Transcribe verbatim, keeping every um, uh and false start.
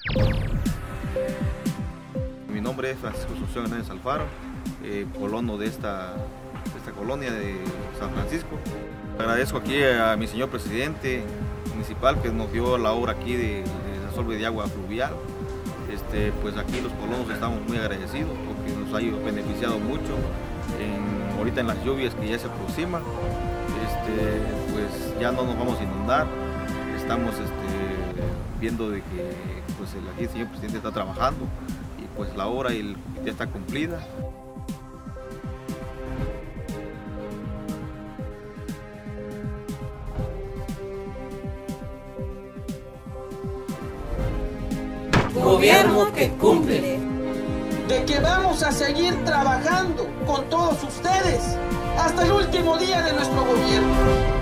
Mi nombre es Francisco Asunción Hernández Alfaro, eh, colono de esta, de esta colonia de San Francisco. Agradezco aquí a mi señor presidente municipal que nos dio la obra aquí de, de resolve de agua fluvial. Este, pues aquí los colonos estamos muy agradecidos porque nos ha beneficiado mucho en, ahorita en las lluvias que ya se aproximan. Este, pues ya no nos vamos a inundar. Estamos este, viendo de que pues, el, aquí el señor presidente está trabajando y pues la obra el, ya está cumplida. Gobierno que cumple. De que vamos a seguir trabajando con todos ustedes hasta el último día de nuestro gobierno.